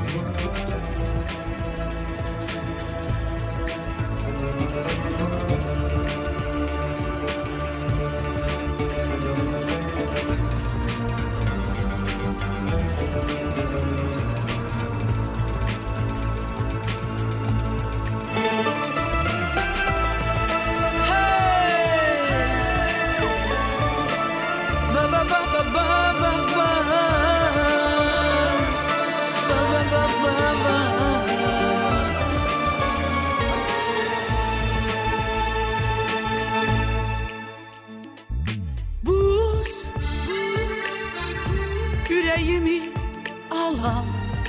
Yüreğimi alan,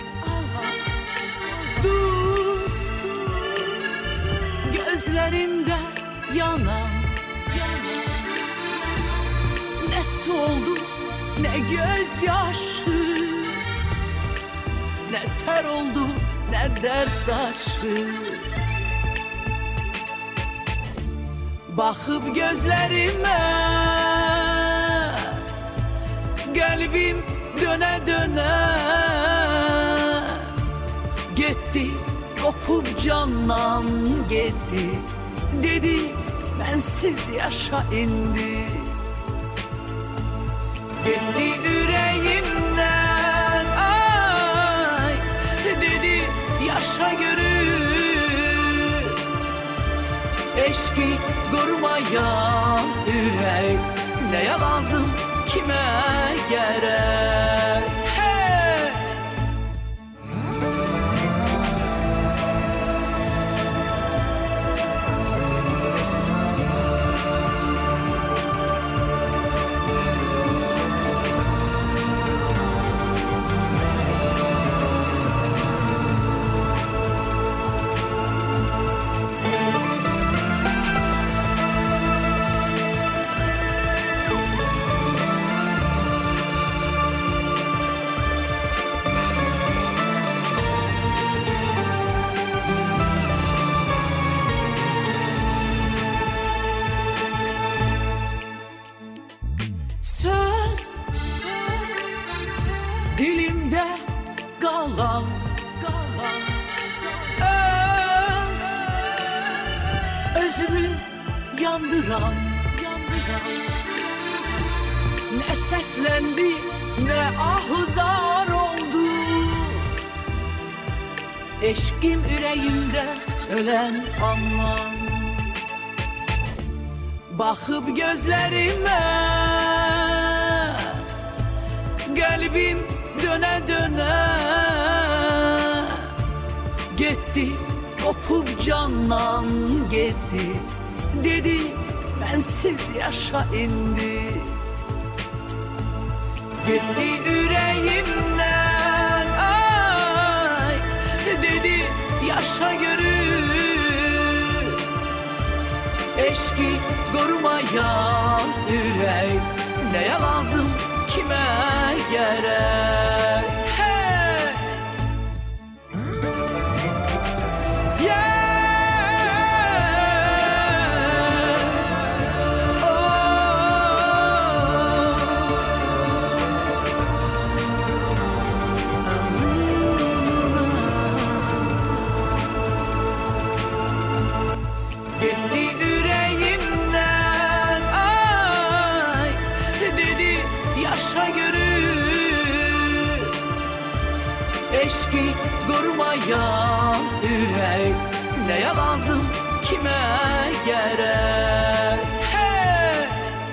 duz gözlerimde yanan, ne soldu ne gözyaşı, ne ter oldu ne dert taşı. Bakıp gözlerime kalbim döne döne gitti, kopup candan gitti. Dedi bensiz yaşa indi. Gitti yüreğimden, ay dedi yaşa görür. Eşki korumayan yürek neye lazım, kime gerek? Hey! Dilimde kalan özümü yandıran ne seslendi ne ahuzar oldu. Eşkim yüreğimde ölen anlam. Bakıp gözlerime kalbim döne döne gitti, kopup candan gitti. Dedi bensiz yaşa indi. Gitti yüreğimden, ay dedi yaşa görür. Eşki korumayan yürek neye lazım, kime gerek? Hey! Yeah! Oh! Gitti yüreğimden, ay dedi yaşa görür. Eşki korumayan yürek neye lazım, kime gerek? Hey!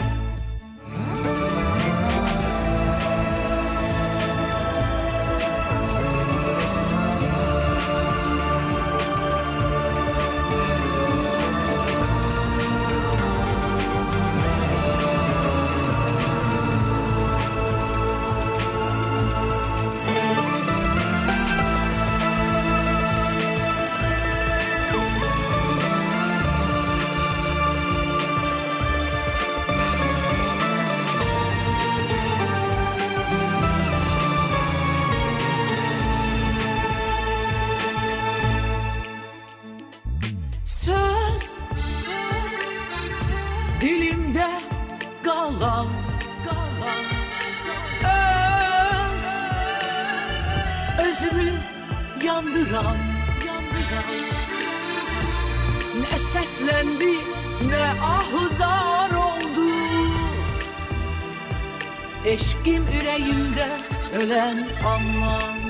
Dilimde kalan özümü yandıran, ne seslendi ne ahuzar oldu. Eşkim yüreğimde ölen anlar.